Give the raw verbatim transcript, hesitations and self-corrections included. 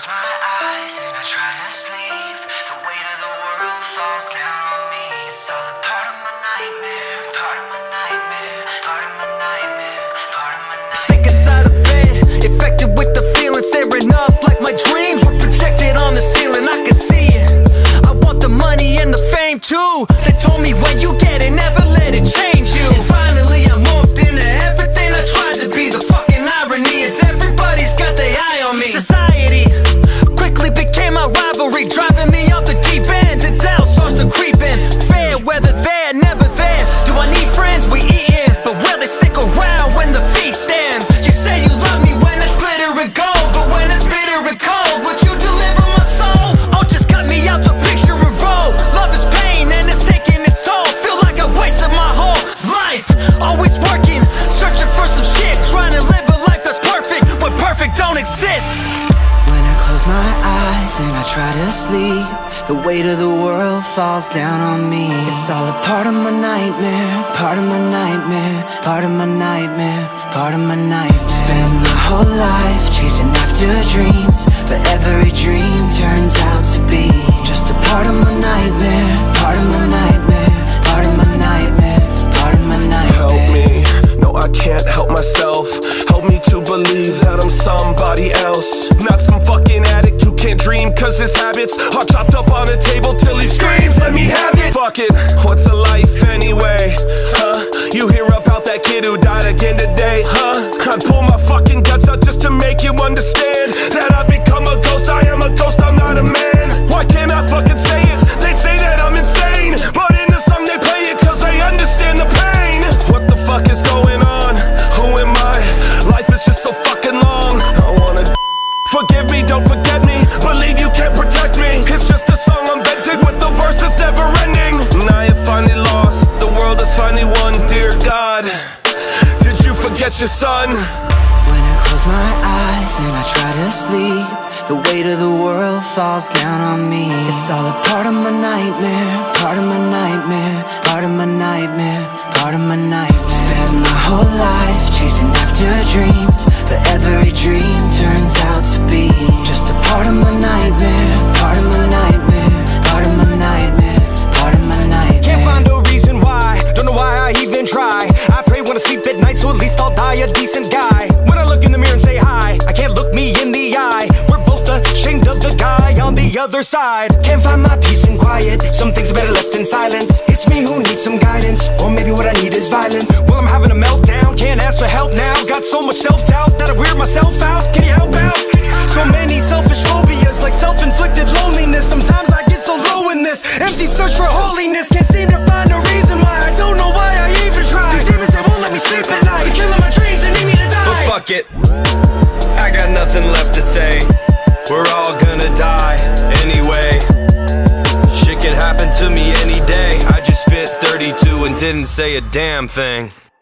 close my eyes and I try to sleep, the weight of the world falls down on me. It's all a part of my nightmare, part of my nightmare, part of my nightmare, part of my nightmare. Sick inside of bed, infected with the feeling, staring up like my dreams were projected on the ceiling. I can see it. I want the money and the fame too. They told me when you get it, never let it change you. And finally I morphed into everything I tried to be. The fucking irony is everybody's got their eye on me. Society quickly became my rivalry, driving me off the deep end. The doubt starts to creep in. Fair weather there, never there. Do I need friends? We eatin', but will they stick around when the feast ends? You say you love me when it's glitter and gold, but when it's bitter and cold, would you deliver my soul? Oh, just cut me out the picture and roll. Love is pain and it's taking its toll. Feel like I wasted my whole life, always working, searching for some shit, trying to live a life that's perfect when perfect don't exist. When I close my eyes and I try to sleep, the weight of the world falls down on me. It's all a part of my nightmare, part of my nightmare, part of my nightmare, part of my nightmare. Spend my whole life chasing after dreams, but every dream turns out to be just a part of my nightmare, part of my nightmare, part of my nightmare, part of my nightmare. Help me, no I can't help myself. Help me to believe that I'm somebody else, not some fucking addict who can't dream cause his habits are chopped up on a table till he screams, let me have it. Fuck it, what's a life anyway, huh? You hear about that kid who died again today, huh? I'd pull my fucking guts out just to make you understand that I've become a ghost, I am a ghost, I'm not a man. Why can't I fucking say it? They'd say that I'm insane, but in the song they play it cause they understand the pain. What the fuck is going on? Who am I? Life is just so fucking long. I wanna forgive me, don't forget me, believe you can't protect me. It's just a song I'm venting with the verses never ending. And I have finally lost, the world has finally won. Dear God, did you forget your son? When I close my eyes and I try to sleep, the weight of the world falls down on me. It's all a part of my nightmare, part of my nightmare, part of my nightmare, part of my nightmare. Spend my whole life chasing after dreams, but every dream turns out to be just a part of my nightmare, part of my nightmare, part of my nightmare, part of my nightmare. Can't find a reason why, don't know why I even try. I pray when I sleep at night, so at least I'll die a decent guy. When I look in the mirror and say hi, I can't look me in the eye. We're both ashamed of the guy on the other side. Can't find my peace and quiet, some things are better left in silence. It's me who needs some guidance, or maybe what I need is violence. Well, I'm having a meltdown, can't ask for help now. Got so much self-doubt that I weird myself out. Can you help out? So many selfish phobias, like self-inflicted loneliness. Sometimes I get so low in this empty search for holiness. Can't seem to find a reason why, I don't know why I even try. These demons, they won't let me sleep at night. They're killing my dreams, they need me to die. But fuck it, I got nothing left to say. We're all gonna die anyway. Shit can happen to me any day. I just spit thirty-two and didn't say a damn thing.